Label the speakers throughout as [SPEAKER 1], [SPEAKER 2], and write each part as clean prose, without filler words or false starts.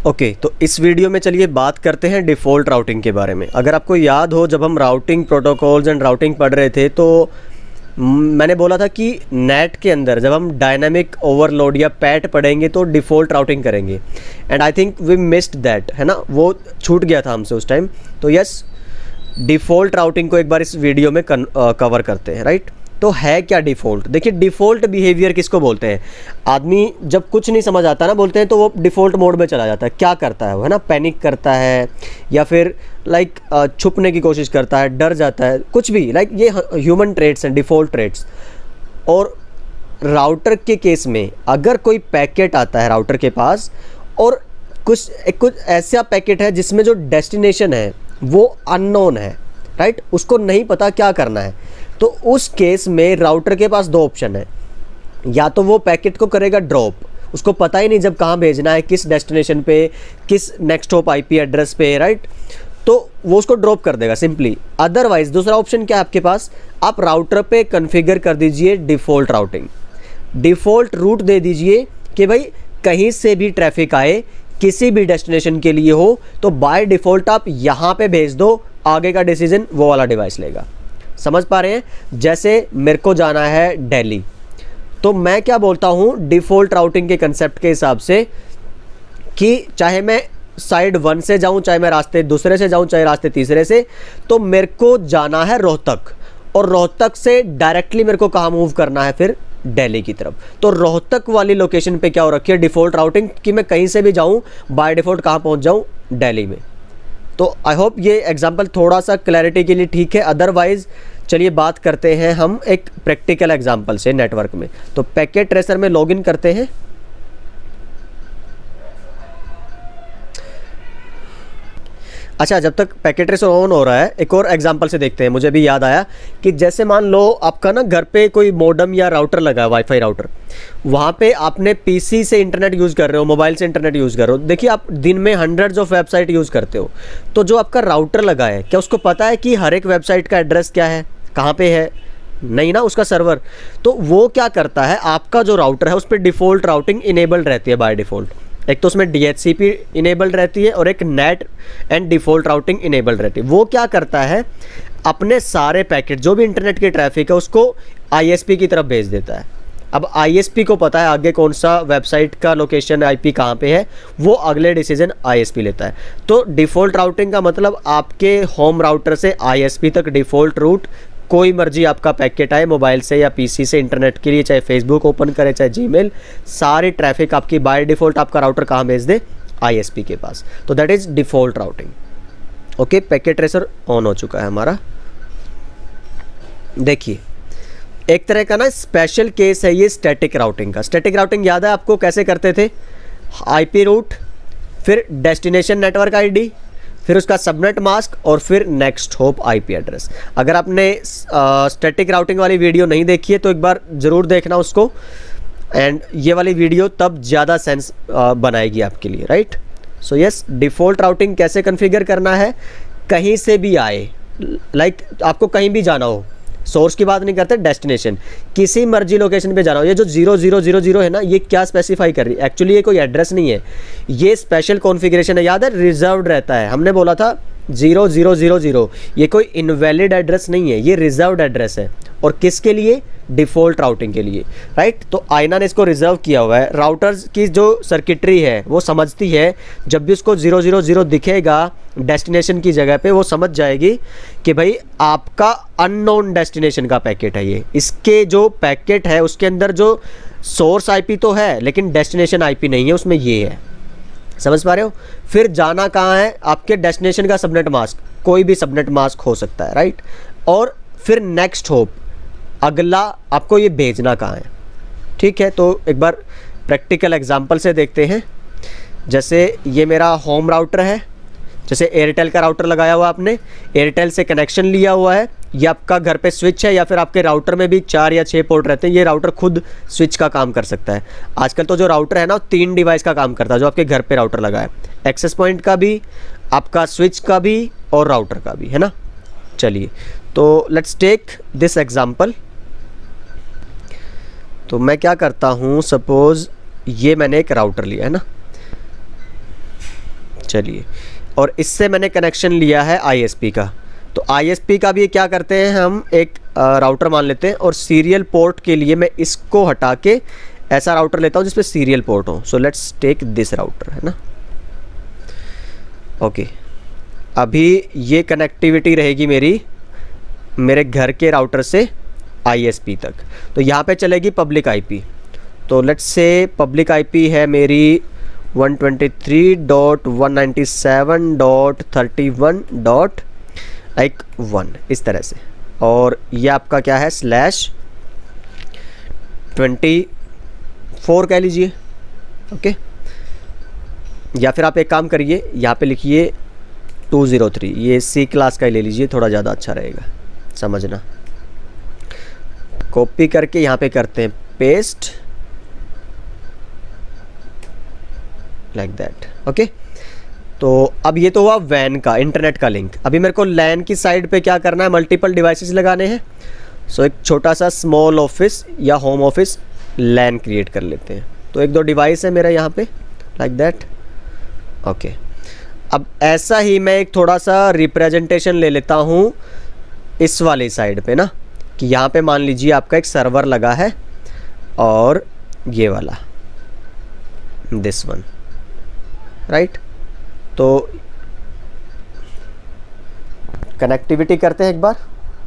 [SPEAKER 1] Okay, तो इस video में चलिए बात करते हैं डिफ़ॉल्ट राउटिंग के बारे में। अगर आपको याद हो, जब हम राउटिंग प्रोटोकॉल्स एंड राउटिंग पढ़ रहे थे तो मैंने बोला था कि नेट के अंदर जब हम डायनामिक ओवरलोड या पैट पढ़ेंगे तो डिफ़ॉल्ट राउटिंग करेंगे, and I think we missed that, है ना, वो छूट गया था हमसे उस टाइम। तो यस, डिफ़ॉल्ट राउटिंग को एक बार इस वीडियो में कवर करते हैं, राइट। तो है क्या डिफ़ॉल्ट? देखिए, डिफ़ॉल्ट बिहेवियर किसको बोलते हैं? आदमी जब कुछ नहीं समझ आता ना, बोलते हैं, तो वो डिफ़ॉल्ट मोड में चला जाता है। क्या करता है वो, है ना, पैनिक करता है या फिर लाइक छुपने की कोशिश करता है, डर जाता है, कुछ भी, लाइक ये ह्यूमन ट्रेट्स हैं, डिफ़ॉल्ट ट्रेट्स। और राउटर के केस में अगर कोई पैकेट आता है राउटर के पास और कुछ ऐसा पैकेट है जिसमें जो डेस्टिनेशन है वो अननोन है, राइट, उसको नहीं पता क्या करना है, तो उस केस में राउटर के पास दो ऑप्शन है। या तो वो पैकेट को करेगा ड्रॉप, उसको पता ही नहीं जब कहाँ भेजना है, किस डेस्टिनेशन पे, किस नेक्स्ट हॉप आईपी एड्रेस पे, राइट, तो वो उसको ड्रॉप कर देगा सिंपली। अदरवाइज दूसरा ऑप्शन क्या है आपके पास? आप राउटर पे कॉन्फ़िगर कर दीजिए डिफ़ॉल्ट राउटिंग, डिफ़ॉल्ट रूट दे दीजिए कि भाई कहीं से भी ट्रैफिक आए, किसी भी डेस्टिनेशन के लिए हो, तो बाय डिफ़ॉल्ट आप यहाँ पे भेज दो, आगे का डिसीजन वो वाला डिवाइस लेगा। समझ पा रहे हैं? जैसे मेरे को जाना है दिल्ली, तो मैं क्या बोलता हूँ डिफ़ॉल्ट राउटिंग के कंसेप्ट के हिसाब से कि चाहे मैं साइड 1 से जाऊँ, चाहे मैं रास्ते दूसरे से जाऊँ, चाहे रास्ते तीसरे से, तो मेरे को जाना है रोहतक, और रोहतक से डायरेक्टली मेरे को कहाँ मूव करना है फिर? दिल्ली की तरफ। तो रोहतक वाली लोकेशन पे क्या हो रखी है? डिफ़ॉल्ट राउटिंग, कि मैं कहीं से भी जाऊँ बाय डिफ़ॉल्ट कहाँ पहुँच जाऊँ? दिल्ली में। तो आई होप ये एग्जांपल थोड़ा सा क्लैरिटी के लिए ठीक है। अदरवाइज़ चलिए बात करते हैं हम एक प्रैक्टिकल एग्जांपल से नेटवर्क में। तो पैकेट ट्रेसर में लॉगिन करते हैं। अच्छा, जब तक पैकेट ट्रेसर ऑन हो रहा है, एक और एग्जांपल से देखते हैं। मुझे भी याद आया कि जैसे मान लो आपका ना घर पे कोई मॉडेम या राउटर लगा है, वाईफाई राउटर, वहाँ पे आपने पीसी से इंटरनेट यूज़ कर रहे हो, मोबाइल से इंटरनेट यूज़ कर रहे हो। देखिए, आप दिन में हंड्रेड्स ऑफ वेबसाइट यूज़ करते हो, तो जो आपका राउटर लगा है, क्या उसको पता है कि हर एक वेबसाइट का एड्रेस क्या है, कहाँ पे है? नहीं ना, उसका सर्वर। तो वो क्या करता है, आपका जो राउटर है उस पर डिफ़ॉल्ट राउटिंग इनेबल्ड रहती है बाय डिफ़ॉल्ट। एक तो उसमें DHCP इनेबल्ड रहती है और एक NAT and default routing enabled रहती है। वो क्या करता है, अपने सारे पैकेट जो भी इंटरनेट की ट्रैफिक है उसको ISP की तरफ भेज देता है। अब ISP को पता है आगे कौन सा वेबसाइट का लोकेशन IP कहाँ पे है, वो अगले डिसीजन ISP लेता है। तो डिफ़ॉल्ट राउटिंग का मतलब आपके होम राउटर से ISP तक डिफ़ॉल्ट रूट, कोई मर्जी आपका पैकेट आए मोबाइल से या पीसी से इंटरनेट के लिए, चाहे फेसबुक ओपन करे, चाहे जीमेल, सारी ट्रैफिक आपकी बाय डिफ़ॉल्ट आपका राउटर कहाँ भेज दे? ISP के पास। तो that is default routing. Okay, packet tracer on हो चुका है हमारा। देखिए, एक तरह का ना स्पेशल केस है ये स्टैटिक राउटिंग का। स्टैटिक राउटिंग याद है आपको कैसे करते थे? IP रूट, फिर डेस्टिनेशन नेटवर्क ID, फिर उसका सबनेट मास्क, और फिर नेक्स्ट हॉप IP एड्रेस। अगर आपने स्टैटिक राउटिंग वाली वीडियो नहीं देखी है तो एक बार ज़रूर देखना उसको, एंड ये वाली वीडियो तब ज़्यादा सेंस बनाएगी आपके लिए, right. So yes, default routing कैसे कॉन्फ़िगर करना है? कहीं से भी आए, लाइक आपको कहीं भी जाना हो, सोर्स की बात नहीं करते, डेस्टिनेशन, किसी मर्जी लोकेशन पे जाना हो। ये जो 0000 है ना, ये क्या स्पेसिफाई कर रही है? एक्चुअली ये कोई एड्रेस नहीं है, ये स्पेशल कॉन्फ़िगरेशन है। याद है, रिजर्व्ड रहता है। हमने बोला था 0000, ये कोई इनवैलिड एड्रेस नहीं है, ये रिजर्व्ड एड्रेस है। और किसके लिए? डिफ़ॉल्ट राउटिंग के लिए, राइट। तो आईना ने इसको रिजर्व किया हुआ है। राउटर्स की जो सर्किटरी है वो समझती है, जब भी उसको 000 दिखेगा डेस्टिनेशन की जगह पे, वो समझ जाएगी कि भाई आपका अननोन डेस्टिनेशन का पैकेट है ये। इसके जो पैकेट है उसके अंदर जो सोर्स IP तो है, लेकिन डेस्टिनेशन IP नहीं है उसमें, ये है। समझ पा रहे हो? फिर जाना कहाँ है? आपके डेस्टिनेशन का सबनेट मास्क, कोई भी सबनेट मास्क हो सकता है, राइट। और फिर नेक्स्ट होप, अगला आपको ये भेजना कहाँ है? ठीक है, तो एक बार प्रैक्टिकल एग्जांपल से देखते हैं। जैसे ये मेरा होम राउटर है, जैसे एयरटेल का राउटर लगाया हुआ आपने, एयरटेल से कनेक्शन लिया हुआ है, ये आपका घर पे स्विच है, या फिर आपके राउटर में भी 4 या 6 पोर्ट रहते हैं। ये राउटर खुद स्विच का काम कर सकता है। आजकल तो जो राउटर है ना, 3 डिवाइस का काम करता है, जो आपके घर पे राउटर लगा है, एक्सेस पॉइंट का भी, आपका स्विच का भी, और राउटर का भी, है ना। चलिए, तो लेट्स टेक दिस एग्जाम्पल। तो मैं क्या करता हूँ, सपोज़ ये मैंने एक राउटर लिया है ना, चलिए, और इससे मैंने कनेक्शन लिया है ISP का। तो ISP का भी क्या करते हैं, हम एक राउटर मान लेते हैं और सीरियल पोर्ट के लिए मैं इसको हटा के ऐसा राउटर लेता हूँ जिसपे सीरियल पोर्ट हो। So let's take this router, है ना। ओके, अभी ये कनेक्टिविटी रहेगी मेरी मेरे घर के राउटर से ISP तक। तो यहाँ पे चलेगी पब्लिक IP। तो लेट्स से पब्लिक IP है मेरी 123.197.31.1 इस तरह से, और ये आपका क्या है /24 कह लीजिए। ओके, या फिर आप एक काम करिए, यहाँ पे लिखिए 203, ये C क्लास का ही ले लीजिए, थोड़ा ज़्यादा अच्छा रहेगा समझना। कॉपी करके यहाँ पे करते हैं पेस्ट, लाइक दैट। ओके, तो अब ये तो हुआ वैन का, इंटरनेट का लिंक। अभी मेरे को लैन की साइड पे क्या करना है, मल्टीपल डिवाइसेस लगाने हैं। सो एक छोटा सा स्मॉल ऑफिस या होम ऑफिस लैन क्रिएट कर लेते हैं। तो एक दो डिवाइस है मेरा यहाँ पे, लाइक दैट। ओके, अब ऐसा ही मैं एक थोड़ा सा रिप्रेजेंटेशन ले लेता हूँ इस वाली साइड पे ना, कि यहाँ पे मान लीजिए आपका एक सर्वर लगा है और ये वाला दिस वन, राइट। तो कनेक्टिविटी करते हैं एक बार।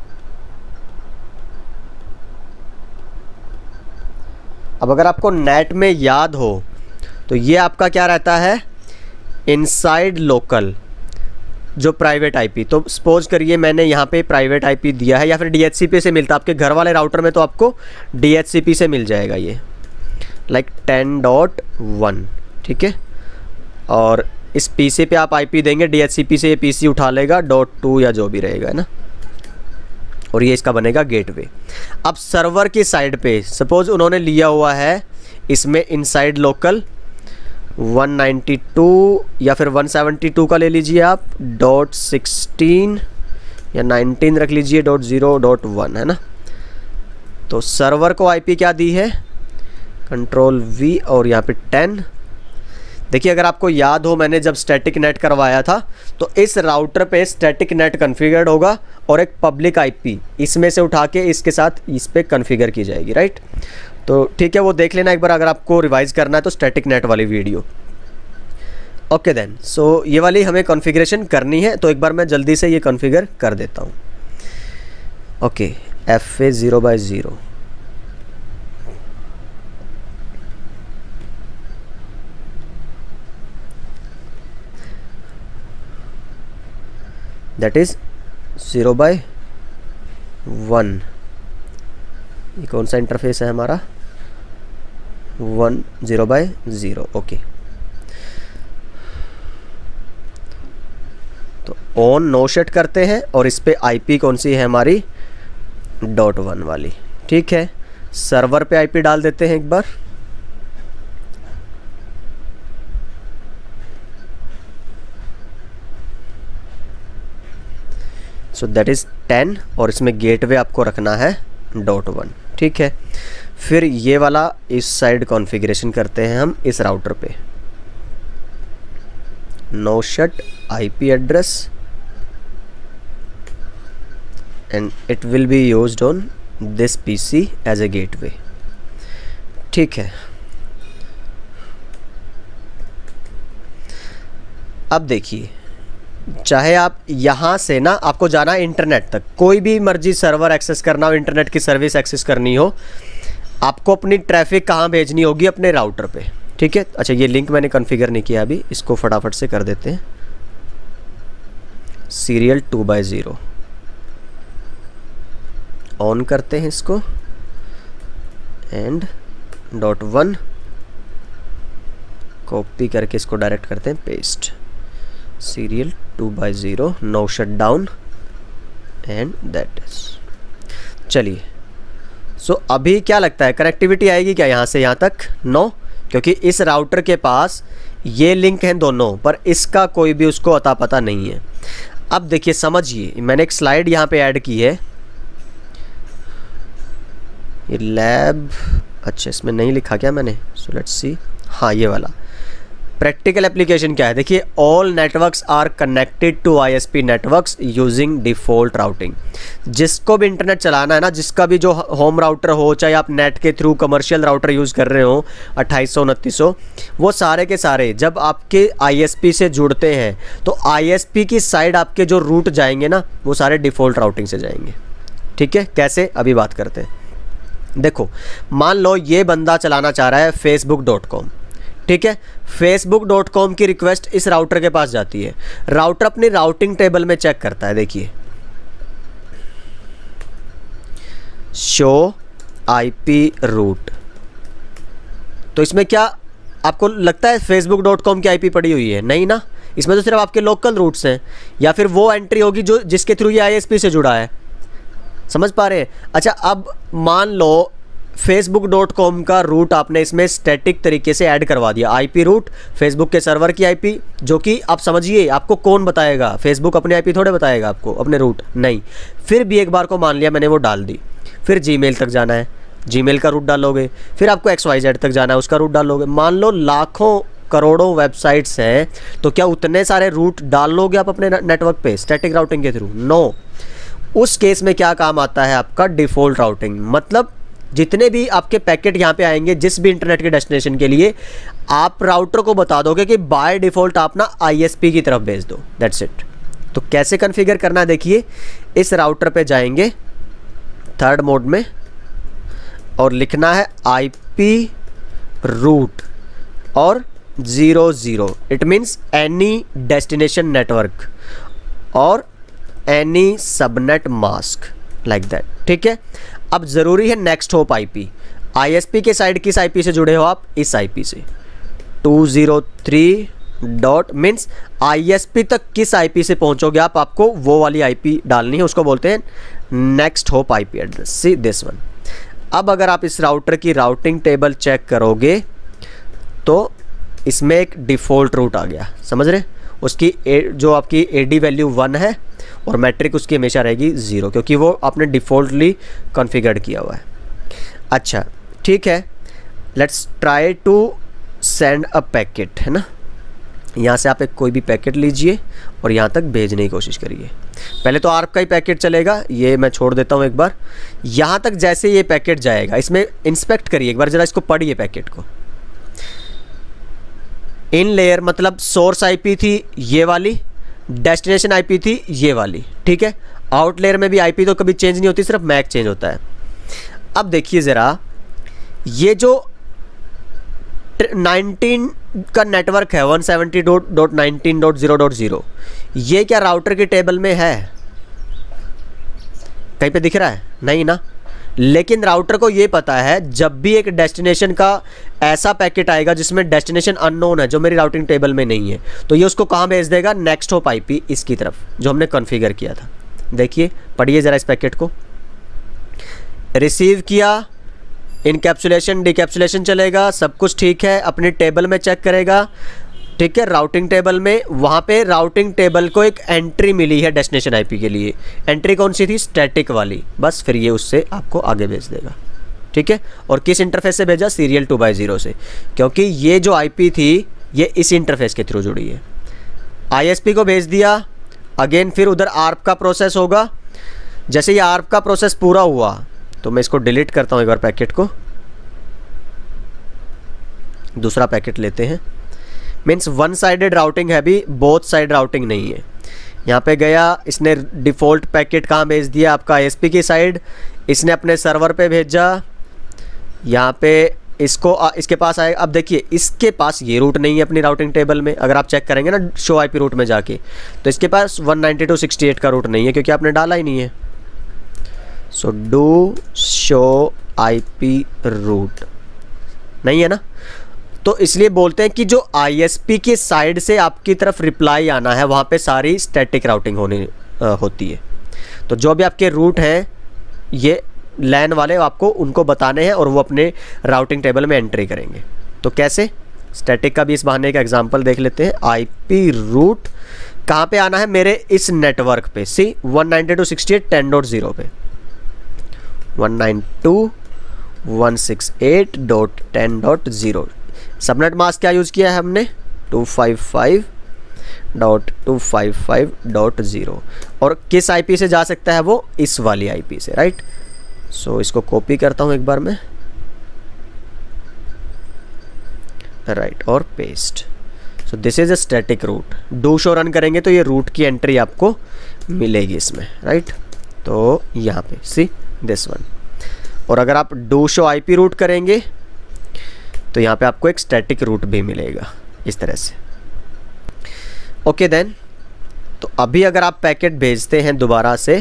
[SPEAKER 1] अब अगर आपको नेट में याद हो तो ये आपका क्या रहता है, इनसाइड लोकल जो प्राइवेट IP। तो सपोज करिए मैंने यहाँ पे प्राइवेट IP दिया है, या फिर DHCP से मिलता है आपके घर वाले राउटर में, तो आपको DHCP से मिल जाएगा ये, लाइक 10.1, ठीक है। और इस PC पे आप IP देंगे, DHCP से ये PC उठा लेगा .2 या जो भी रहेगा, है ना। और ये इसका बनेगा गेटवे। अब सर्वर की साइड पे सपोज उन्होंने लिया हुआ है इसमें इनसाइड लोकल 192 या फिर 172 का ले लीजिए आप, .16 या 19 रख लीजिए, .0.1, है ना। तो सर्वर को IP क्या दी है, Ctrl+V और यहाँ पे 10। देखिए अगर आपको याद हो, मैंने जब स्टैटिक नेट करवाया था तो इस राउटर पे स्टैटिक नेट कॉन्फ़िगर्ड होगा और एक पब्लिक IP इसमें से उठा के इसके साथ इस पे कॉन्फ़िगर की जाएगी, राइट। तो ठीक है, वो देख लेना एक बार अगर आपको रिवाइज करना है तो स्टैटिक नेट वाली वीडियो। ओके देन, सो ये वाली हमें कॉन्फ़िगरेशन करनी है, तो एक बार मैं जल्दी से ये कॉन्फ़िगर कर देता हूँ। Okay, FA 0/0, that is 0/1। ये कौन सा इंटरफेस है हमारा, 0/0। ओके, तो ऑन नो शट करते हैं और इस पे IP कौन सी है हमारी, .1 वाली, ठीक है। सर्वर पे IP डाल देते हैं एक बार। सो दैट इज़ 10 और इसमें गेटवे आपको रखना है .1, ठीक है। फिर ये वाला इस साइड कॉन्फ़िगरेशन करते हैं हम इस राउटर पे, no shut IP address and it will be used on this PC as a gateway, ठीक है। अब देखिए, चाहे आप यहाँ से ना, आपको जाना है इंटरनेट तक, कोई भी मर्जी सर्वर एक्सेस करना हो, इंटरनेट की सर्विस एक्सेस करनी हो, आपको अपनी ट्रैफिक कहाँ भेजनी होगी, अपने राउटर पे, ठीक है। अच्छा, ये लिंक मैंने कॉन्फ़िगर नहीं किया अभी, इसको फटाफट से कर देते हैं। सीरियल 2/0 ऑन करते हैं इसको एंड .1 कॉपी करके इसको डायरेक्ट करते हैं paste, serial 2/0 no shut down and that is. चलिए, सो अभी क्या लगता है कनेक्टिविटी आएगी क्या यहाँ से यहाँ तक? नो, क्योंकि इस राउटर के पास ये लिंक हैं दोनों, पर इसका कोई भी उसको अता पता नहीं है। अब देखिए समझिए, मैंने एक स्लाइड यहाँ पे ऐड की है, ये लैब, अच्छा इसमें नहीं लिखा क्या मैंने, सो लेट्स सी, हाँ ये वाला प्रैक्टिकल एप्लीकेशन क्या है, देखिए all networks are connected to ISP networks using default routing. जिसको भी इंटरनेट चलाना है ना, जिसका भी जो होम राउटर हो, चाहे आप नेट के थ्रू कमर्शियल राउटर यूज़ कर रहे हो 2800 2900, वो सारे के सारे जब आपके आईएसपी से जुड़ते हैं तो आईएसपी की साइड आपके जो रूट जाएंगे ना, वो सारे डिफ़ॉल्ट राउटिंग से जाएंगे। ठीक है, कैसे अभी बात करते हैं। देखो मान लो ये बंदा चलाना चाह रहा है facebook.com, ठीक है। facebook.com की रिक्वेस्ट इस राउटर के पास जाती है, राउटर अपनी राउटिंग टेबल में चेक करता है, देखिए शो आईपी रूट। तो इसमें क्या आपको लगता है facebook.com की आईपी पड़ी हुई है? नहीं ना, इसमें तो सिर्फ आपके लोकल रूट्स हैं या फिर वो एंट्री होगी जो जिसके थ्रू ये आईएसपी से जुड़ा है। समझ पा रहे हैं? अच्छा, अब मान लो facebook.com का रूट आपने इसमें स्टैटिक तरीके से ऐड करवा दिया, आईपी रूट फेसबुक के सर्वर की आईपी, जो कि आप समझिए आपको कौन बताएगा, फेसबुक अपनी आईपी थोड़े बताएगा आपको, अपने रूट नहीं। फिर भी एक बार को मान लिया मैंने वो डाल दी, फिर जीमेल तक जाना है, जीमेल का रूट डालोगे, फिर आपको XYZ तक जाना है, उसका रूट डालोगे। मान लो लाखों करोड़ों वेबसाइट्स हैं, तो क्या उतने सारे रूट डाल लोगे आप अपने नेटवर्क पे स्टैटिक राउटिंग के थ्रू? नो। उस केस में क्या काम आता है आपका डिफ़ॉल्ट राउटिंग। मतलब जितने भी आपके पैकेट यहाँ पे आएंगे जिस भी इंटरनेट के डेस्टिनेशन के लिए, आप राउटर को बता दोगे कि बाय डिफ़ॉल्ट आप ना आईएसपी की तरफ भेज दो, दैट्स इट। तो कैसे कॉन्फ़िगर करना है, देखिए इस राउटर पे जाएंगे थर्ड मोड में और लिखना है आईपी रूट और 00, it means any destination network और any subnet mask like that. ठीक है, अब ज़रूरी है नेक्स्ट होप आईपी, आईएसपी के साइड किस आईपी से जुड़े हो आप? इस आईपी से 203 डॉट मीन्स आईएसपी तक किस आईपी से पहुंचोगे आप, आपको वो वाली आईपी डालनी है, उसको बोलते हैं next hop IP address, see this one. अब अगर आप इस राउटर की राउटिंग टेबल चेक करोगे तो इसमें एक डिफ़ॉल्ट रूट आ गया, समझ रहे? उसकी जो आपकी एडी वैल्यू 1 है और मैट्रिक उसकी हमेशा रहेगी 0, क्योंकि वो आपने डिफ़ॉल्टली कॉन्फ़िगर्ड किया हुआ है। अच्छा ठीक है, let's try to send a packet, है ना। यहाँ से आप एक कोई भी पैकेट लीजिए और यहाँ तक भेजने की कोशिश करिए। पहले तो ARP का ही पैकेट चलेगा, ये मैं छोड़ देता हूँ एक बार। यहाँ तक जैसे ये पैकेट जाएगा, इसमें इंस्पेक्ट करिए एक बार ज़रा, इसको पढ़िए पैकेट को। इन लेयर मतलब सोर्स आईपी थी ये वाली, डेस्टिनेशन आईपी थी ये वाली, ठीक है। आउट लेयर में भी आईपी तो कभी चेंज नहीं होती, सिर्फ मैक चेंज होता है। अब देखिए ज़रा, ये जो 19 का नेटवर्क है 170.19.0.0, ये क्या राउटर की टेबल में है? कहीं पे दिख रहा है? नहीं ना। लेकिन राउटर को ये पता है जब भी एक डेस्टिनेशन का ऐसा पैकेट आएगा जिसमें डेस्टिनेशन अननोन है, जो मेरी राउटिंग टेबल में नहीं है, तो ये उसको कहाँ भेज देगा? नेक्स्ट होप आईपी इसकी तरफ, जो हमने कॉन्फ़िगर किया था। देखिए पढ़िए ज़रा इस पैकेट को। रिसीव किया, इनकैप्सुलेशन डिकैप्सुलेशन चलेगा, सब कुछ ठीक है, अपनी टेबल में चेक करेगा, ठीक है। राउटिंग टेबल में, वहाँ पे राउटिंग टेबल को एक एंट्री मिली है डेस्टिनेशन आईपी के लिए। एंट्री कौन सी थी? स्टैटिक वाली। बस फिर ये उससे आपको आगे भेज देगा, ठीक है। और किस इंटरफेस से भेजा? सीरियल 2x0 से, क्योंकि ये जो आईपी थी ये इस इंटरफेस के थ्रू जुड़ी है। आईएसपी को भेज दिया, अगेन फिर उधर ARP का प्रोसेस होगा। जैसे ये ARP का प्रोसेस पूरा हुआ तो मैं इसको डिलीट करता हूँ एक बार पैकेट को, दूसरा पैकेट लेते हैं। मीन्स वन साइडेड राउटिंग है, भी बोथ साइड राउटिंग नहीं है। यहाँ पे गया, इसने डिफ़ॉल्ट पैकेट कहाँ भेज दिया? आपका आईएसपी की साइड, इसने अपने सर्वर पे भेजा। यहाँ पे इसको इसके पास आएगा। अब देखिए इसके पास ये रूट नहीं है अपनी राउटिंग टेबल में। अगर आप चेक करेंगे ना शो आईपी रूट में जाके, तो इसके पास 192.168 का रूट नहीं है, क्योंकि आपने डाला ही नहीं है। So do show IP route नहीं है ना, तो इसलिए बोलते हैं कि जो आईएसपी की साइड से आपकी तरफ रिप्लाई आना है, वहाँ पे सारी स्टैटिक राउटिंग होती है। तो जो भी आपके रूट हैं ये लैन वाले, आपको उनको बताने हैं और वो अपने राउटिंग टेबल में एंट्री करेंगे। तो कैसे? स्टैटिक का भी इस बहाने का एग्जांपल देख लेते हैं। आईपी रूट कहाँ पे आना है? मेरे इस नेटवर्क पे, सी 192.168.10.0 पे, 192.168.10.0। सबनेट मास्क क्या यूज़ किया है हमने? 192.255.255.0 और किस आईपी से जा सकता है वो, इस वाली आईपी से, राइट। सो इसको कॉपी करता हूँ एक बार मैं, राइट, और paste. So this is a static route. Do show run करेंगे तो ये रूट की एंट्री आपको मिलेगी इसमें, राइट। तो यहाँ पे सी दिस वन, और अगर आप डू शो आईपी रूट करेंगे तो यहाँ पे आपको एक स्टैटिक रूट भी मिलेगा इस तरह से। ओके देन, तो अभी अगर आप पैकेट भेजते हैं दोबारा से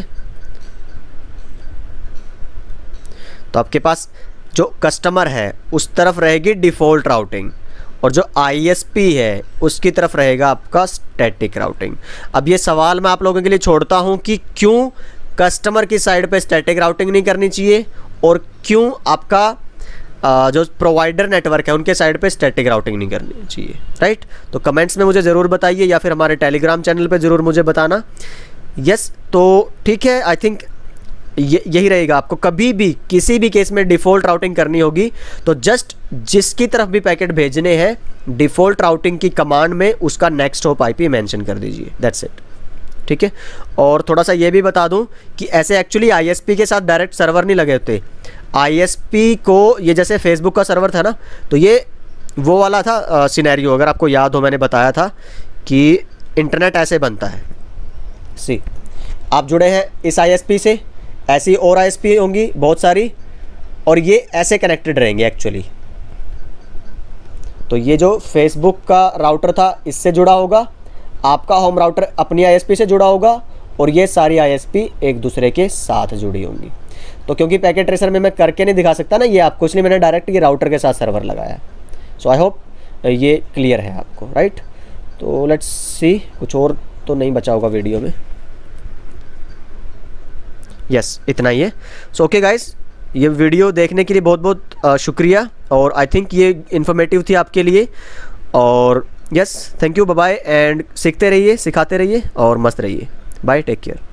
[SPEAKER 1] तो आपके पास जो कस्टमर है उस तरफ रहेगी डिफ़ॉल्ट राउटिंग और जो आईएसपी है उसकी तरफ रहेगा आपका स्टैटिक राउटिंग। अब ये सवाल मैं आप लोगों के लिए छोड़ता हूँ कि क्यों कस्टमर की साइड पे स्टैटिक राउटिंग नहीं करनी चाहिए और क्यों आपका जो प्रोवाइडर नेटवर्क है उनके साइड पे स्टैटिक राउटिंग नहीं करनी चाहिए, राइट। तो कमेंट्स में मुझे ज़रूर बताइए या फिर हमारे टेलीग्राम चैनल पे ज़रूर मुझे बताना। यस, तो ठीक है, आई थिंक यही रहेगा। आपको कभी भी किसी भी केस में डिफ़ॉल्ट राउटिंग करनी होगी तो जस्ट जिसकी तरफ भी पैकेट भेजने हैं डिफ़ॉल्ट राउटिंग की कमांड में उसका नेक्स्ट हॉप आईपी मेंशन कर दीजिए, दैट्स इट, ठीक है। और थोड़ा सा ये भी बता दूं कि ऐसे एक्चुअली आईएसपी के साथ डायरेक्ट सर्वर नहीं लगे होते। आईएसपी को, ये जैसे फेसबुक का सर्वर था ना, तो ये वो वाला था सिनेरियो, अगर आपको याद हो मैंने बताया था कि इंटरनेट ऐसे बनता है। सी, आप जुड़े हैं इस आईएसपी से, ऐसी और आईएसपी होंगी बहुत सारी और ये ऐसे कनेक्टेड रहेंगे एक्चुअली। तो ये जो फेसबुक का राउटर था इससे जुड़ा होगा, आपका होम राउटर अपनी आईएसपी से जुड़ा होगा और ये सारी आईएसपी एक दूसरे के साथ जुड़ी होंगी। तो क्योंकि पैकेट ट्रेसर में मैं करके नहीं दिखा सकता ना ये आपको, इसलिए मैंने डायरेक्ट ये राउटर के साथ सर्वर लगाया। सो आई होप ये क्लियर है आपको, राइट। तो लेट्स सी, कुछ और तो नहीं बचा होगा वीडियो में। यस, इतना ही है। सो ओके गाइस, ये वीडियो देखने के लिए बहुत बहुत शुक्रिया और आई थिंक ये इन्फॉर्मेटिव थी आपके लिए। और yes, thank you, bye bye, and सीखते रहिए, सिखाते रहिए और मस्त रहिए। Bye, take care.